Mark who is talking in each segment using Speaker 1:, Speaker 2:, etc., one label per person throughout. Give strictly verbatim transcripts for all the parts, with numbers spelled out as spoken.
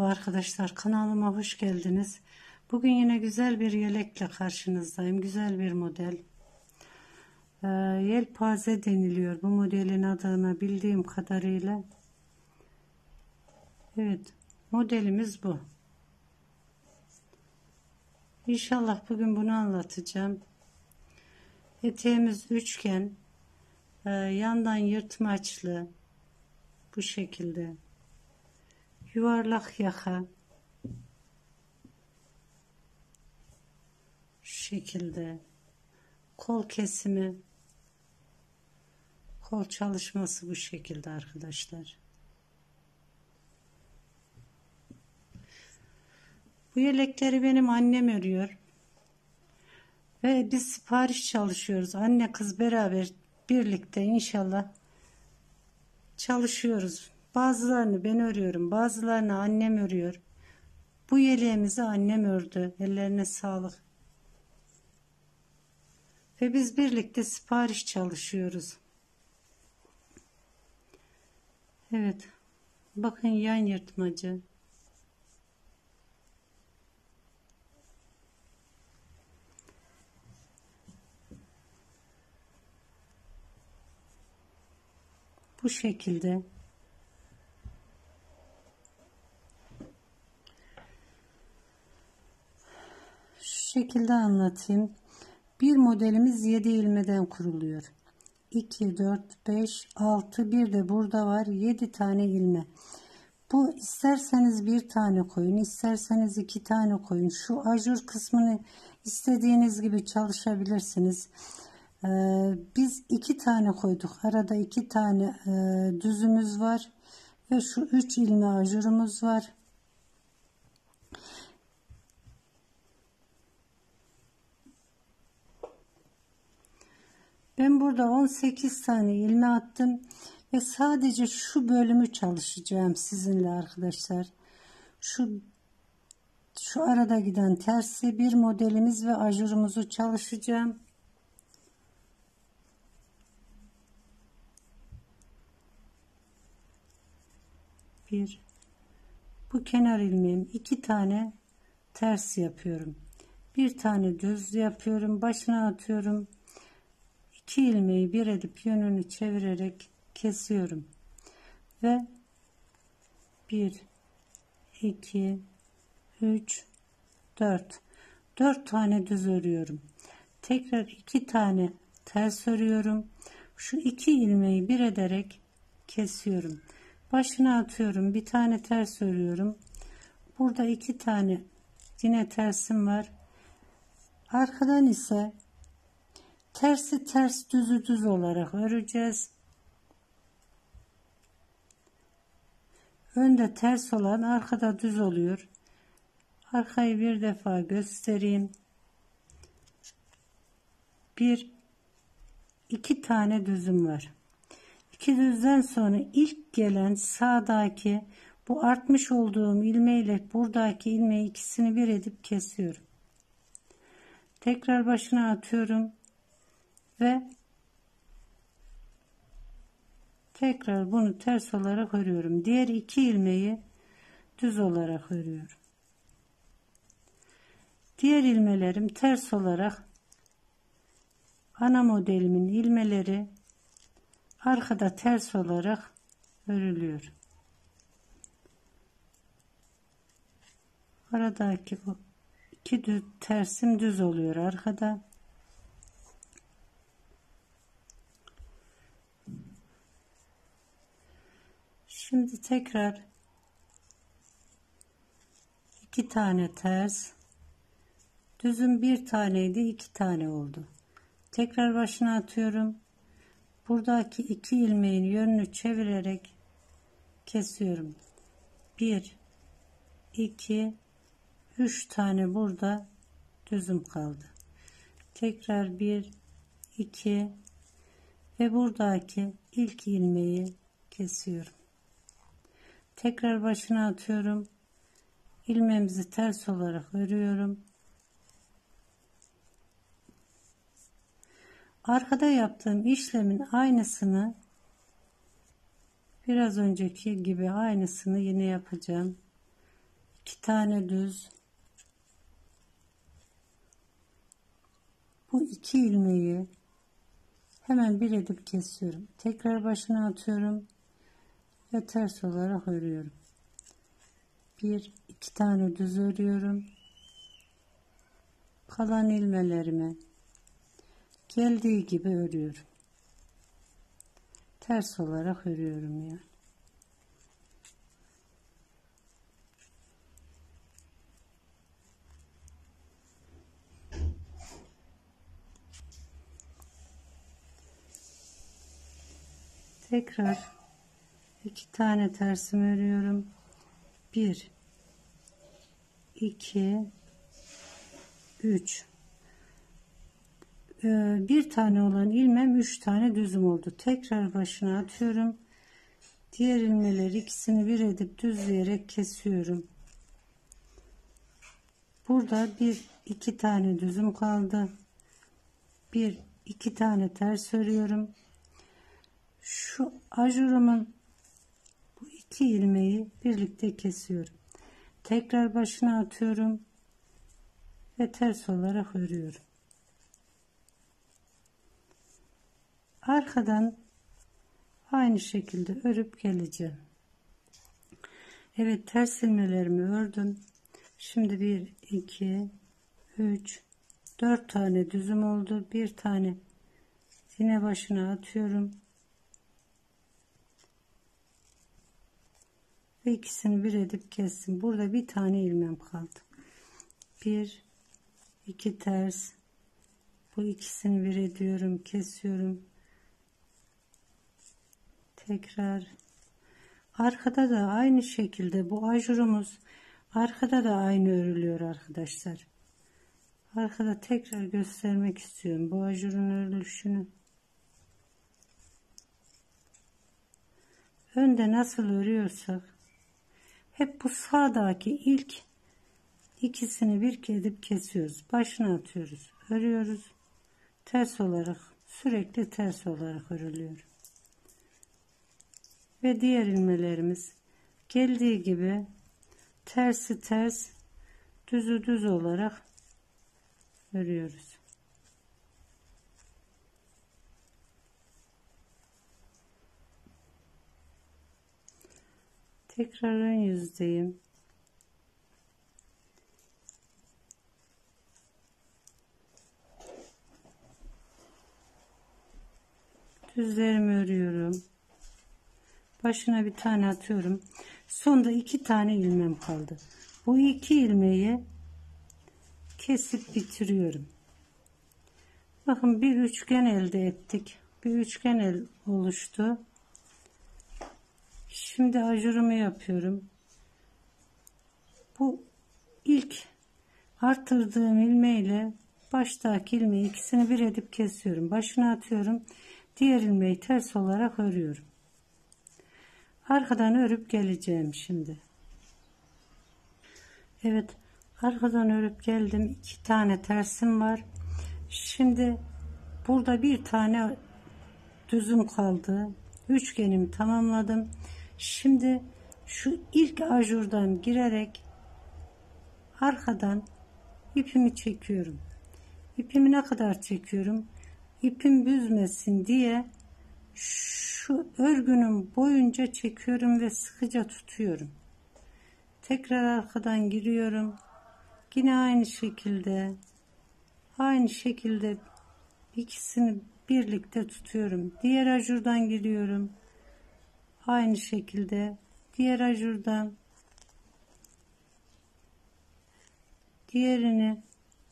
Speaker 1: arkadaşlar, kanalıma hoş geldiniz. Bugün yine güzel bir yelekle karşınızdayım. Güzel bir model. Ee, yelpaze deniliyor bu modelin adına bildiğim kadarıyla. Evet, modelimiz bu. İnşallah bugün bunu anlatacağım. Eteğimiz üçgen, e, yandan yırtmaçlı, bu şekilde. Yuvarlak yaka, şu şekilde. Kol kesimi, kol çalışması bu şekilde arkadaşlar. Bu yelekleri benim annem örüyor ve biz sipariş çalışıyoruz, anne kız beraber birlikte inşallah çalışıyoruz. Bazılarını ben örüyorum, bazılarını annem örüyor. Bu yeleğimizi annem ördü, ellerine sağlık. Ve biz birlikte sipariş çalışıyoruz. Evet, bakın yan yırtmacı. Bu şekilde. Şu şekilde anlatayım. Bir modelimiz yedi ilmeden kuruluyor. iki, dört, beş, altı, bir de burada var yedi tane ilme. Bu isterseniz bir tane koyun, isterseniz iki tane koyun. Şu ajur kısmını istediğiniz gibi çalışabilirsiniz. Ee, biz iki tane koyduk. Arada iki tane e, düzümüz var ve şu üç ilme ajurumuz var. Ben burada on sekiz tane ilme attım ve sadece şu bölümü çalışacağım sizinle arkadaşlar. Şu şu arada giden tersi bir modelimiz ve ajurumuzu çalışacağım. Bir, bu kenar ilmeğim, iki tane ters yapıyorum. Bir tane düz yapıyorum. Başına atıyorum. İki ilmeği bir edip yönünü çevirerek kesiyorum ve bir, iki, üç, dört, dört tane düz örüyorum. Tekrar iki tane ters örüyorum. Şu iki ilmeği bir ederek kesiyorum. Başına atıyorum. Bir tane ters örüyorum. Burada iki tane yine tersim var. Arkadan ise tersi ters, düzü düz olarak öreceğiz. Önde ters olan arkada düz oluyor. Arkayı bir defa göstereyim. Bir, iki tane düzüm var. İki düzden sonra ilk gelen sağdaki bu artmış olduğum ilmeğiyle buradaki ilmeği ikisini bir edip kesiyorum. Tekrar başına atıyorum ve tekrar bunu ters olarak örüyorum. Diğer iki ilmeği düz olarak örüyorum. Diğer ilmelerim ters olarak, ana modelimin ilmeleri arkada ters olarak örülüyor. Aradaki bu iki düz tersim düz oluyor arkada. Şimdi tekrar iki tane ters, düzüm bir taneydi, iki tane oldu. Tekrar başına atıyorum. Buradaki iki ilmeğin yönünü çevirerek kesiyorum. Bir, iki, üç tane burada düzüm kaldı. Tekrar bir, iki ve buradaki ilk ilmeği kesiyorum. Tekrar başına atıyorum. İlmeğimizi ters olarak örüyorum. Arkada yaptığım işlemin aynısını, biraz önceki gibi aynısını yine yapacağım. iki tane düz. Bu iki ilmeği hemen bir edip kesiyorum. Tekrar başına atıyorum ve ters olarak örüyorum. Bir iki tane düz örüyorum. Kalan ilmelerimi geldiği gibi örüyorum. Ters olarak örüyorum yani. Tekrar iki tane tersimi örüyorum. Bir, iki, üç. Bir tane olan ilmem üç tane düzüm oldu. Tekrar başına atıyorum. Diğer ilmeleri ikisini bir edip düzleyerek kesiyorum. Burada bir iki tane düzüm kaldı. Bir iki tane ters örüyorum. Şu ajurumun bu iki ilmeği birlikte kesiyorum. Tekrar başına atıyorum ve ters olarak örüyorum. Arkadan aynı şekilde örüp geleceğim. Evet, ters ilmelerimi ördüm. Şimdi bir iki üç dört tane düzüm oldu. Bir tane yine başına atıyorum ve ikisini bir edip kestim. Burada bir tane ilmem kaldı. Bir iki ters, bu ikisini bir ediyorum, kesiyorum. Tekrar arkada da aynı şekilde bu ajurumuz arkada da aynı örülüyor arkadaşlar. Arkada tekrar göstermek istiyorum bu ajurun örülüşünü. Önde nasıl örüyorsak hep bu sağdaki ilk ikisini bir edip kesiyoruz. Başına atıyoruz, örüyoruz. Ters olarak, sürekli ters olarak örülüyor. Ve diğer ilmelerimiz geldiği gibi tersi ters, düzü düz olarak örüyoruz. Tekrar ön yüzdeyim. Düzlerimi örüyorum. Başına bir tane atıyorum. Sonda iki tane ilmem kaldı. Bu iki ilmeği kesip bitiriyorum. Bakın bir üçgen elde ettik. Bir üçgen el oluştu. Şimdi ajurumu yapıyorum. Bu ilk artırdığım ilmeğiyle baştaki ilmeği ikisini bir edip kesiyorum. Başına atıyorum. Diğer ilmeği ters olarak örüyorum. Arkadan örüp geleceğim şimdi. Evet, arkadan örüp geldim. İki tane tersim var. Şimdi burada bir tane düzüm kaldı. Üçgenimi tamamladım. Şimdi şu ilk ajurdan girerek arkadan ipimi çekiyorum. İpimi ne kadar çekiyorum? İpim büzmesin diye şu örgünün boyunca çekiyorum ve sıkıca tutuyorum. Tekrar arkadan giriyorum. Yine aynı şekilde aynı şekilde ikisini birlikte tutuyorum. Diğer ajurdan giriyorum. Aynı şekilde diğer ajurdan diğerini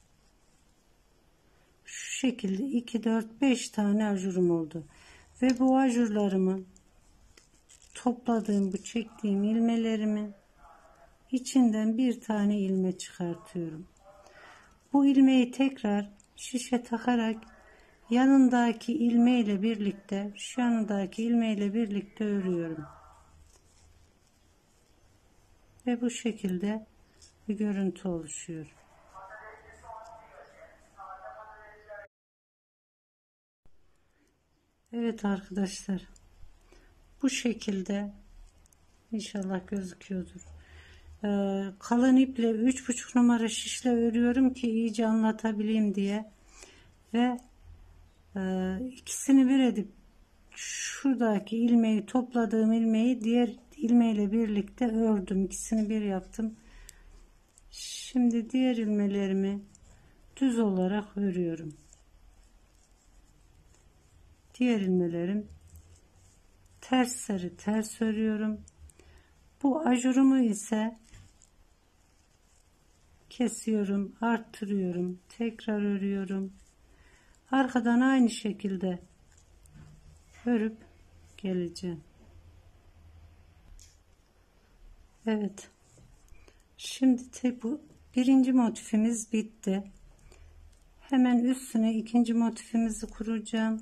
Speaker 1: şu şekilde iki dört beş tane ajurum oldu. Ve bu ajurlarımı topladığım bu çektiğim ilmelerimi içinden bir tane ilme çıkartıyorum. Bu ilmeği tekrar şişe takarak yanındaki ilme ile birlikte şu yanındaki ilme ile birlikte örüyorum. Ve bu şekilde bir görüntü oluşuyor. Evet arkadaşlar, bu şekilde inşallah gözüküyordur. Ee, kalın iple üç buçuk numara şişle örüyorum ki iyice anlatabileyim diye. Ve e, ikisini bir edip şuradaki ilmeği, topladığım ilmeği diğer ilmeğiyle birlikte ördüm. İkisini bir yaptım. Şimdi diğer ilmeğlerimi düz olarak örüyorum. Diğer ilmelerim tersleri ters örüyorum. Bu ajurumu ise kesiyorum, arttırıyorum, tekrar örüyorum. Arkadan aynı şekilde örüp geleceğim. Evet. Şimdi tek bu birinci motifimiz bitti. Hemen üstüne ikinci motifimizi kuracağım.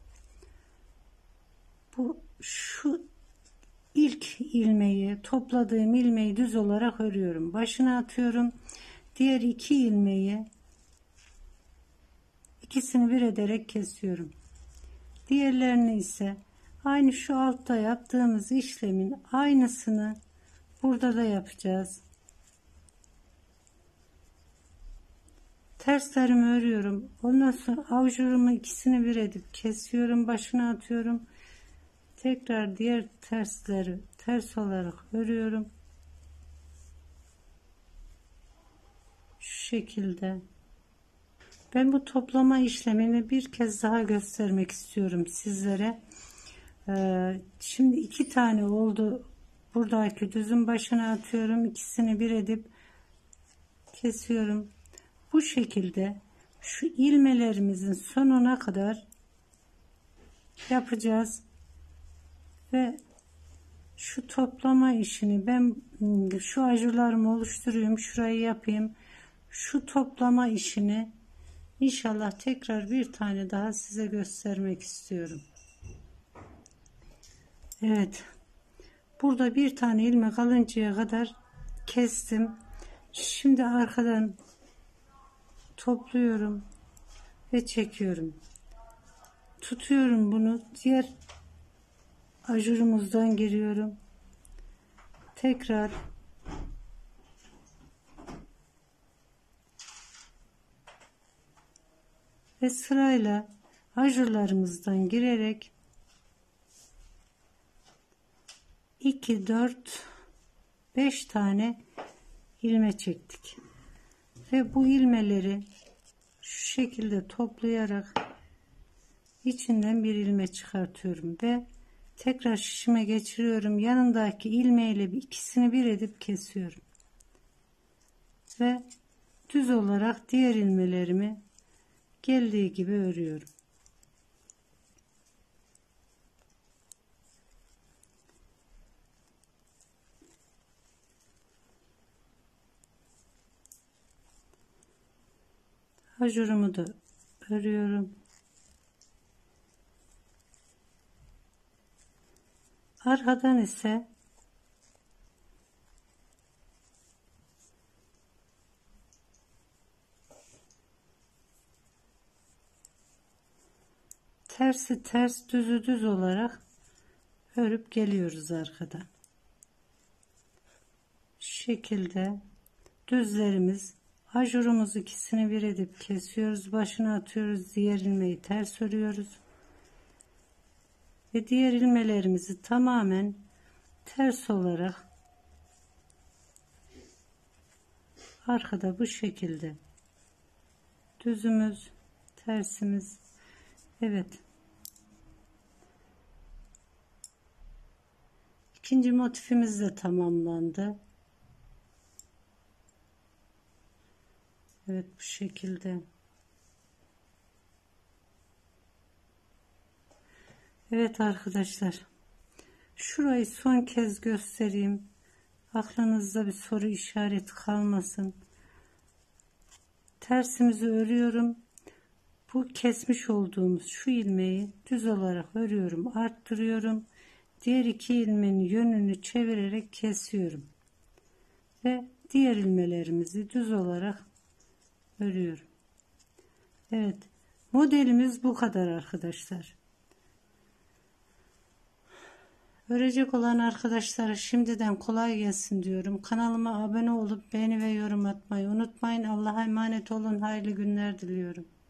Speaker 1: Bu şu ilk ilmeği, topladığım ilmeği düz olarak örüyorum. Başına atıyorum. Diğer iki ilmeği ikisini bir ederek kesiyorum. Diğerlerini ise aynı şu altta yaptığımız işlemin aynısını burada da yapacağız. Terslerimi örüyorum. Ondan sonra avucumu ikisini bir edip kesiyorum. Başına atıyorum. Tekrar diğer tersleri ters olarak örüyorum. Şu şekilde. Ben bu toplama işlemini bir kez daha göstermek istiyorum sizlere. Ee, şimdi iki tane oldu. Buradaki düzün başına atıyorum. İkisini bir edip kesiyorum. Bu şekilde şu ilmelerimizin sonuna kadar yapacağız. Ve şu toplama işini ben şu ajularımı oluşturayım, şurayı yapayım. Şu toplama işini inşallah tekrar bir tane daha size göstermek istiyorum. Evet. Burada bir tane ilmek alıncaya kadar kestim. Şimdi arkadan topluyorum ve çekiyorum. Tutuyorum bunu. Diğer ajurumuzdan giriyorum. Tekrar ve sırayla ajurlarımızdan girerek iki, dört, beş tane ilme çektik. Ve bu ilmeleri şu şekilde toplayarak içinden bir ilme çıkartıyorum ve tekrar şişime geçiriyorum. Yanındaki ilmeğiyle ikisini bir edip kesiyorum. Ve düz olarak diğer ilmelerimi geldiği gibi örüyorum. Ajurumu da örüyorum. Arkadan ise tersi ters, düzü düz olarak örüp geliyoruz arkadan. Şu şekilde düzlerimiz, ajurumuz ikisini bir edip kesiyoruz, başına atıyoruz, diğer ilmeği ters örüyoruz ve diğer ilmelerimizi tamamen ters olarak arkada bu şekilde düzümüz, tersimiz. Evet. İkinci motifimiz de tamamlandı. Evet, bu şekilde. Evet arkadaşlar. Şurayı son kez göstereyim. Aklınızda bir soru işareti kalmasın. Tersimizi örüyorum. Bu kesmiş olduğumuz şu ilmeği düz olarak örüyorum, arttırıyorum. Diğer iki ilmeğin yönünü çevirerek kesiyorum. Ve diğer ilmelerimizi düz olarak örüyorum. Evet, modelimiz bu kadar arkadaşlar. Örecek olan arkadaşlara şimdiden kolay gelsin diyorum. Kanalıma abone olup beğeni ve yorum atmayı unutmayın. Allah'a emanet olun. Hayırlı günler diliyorum.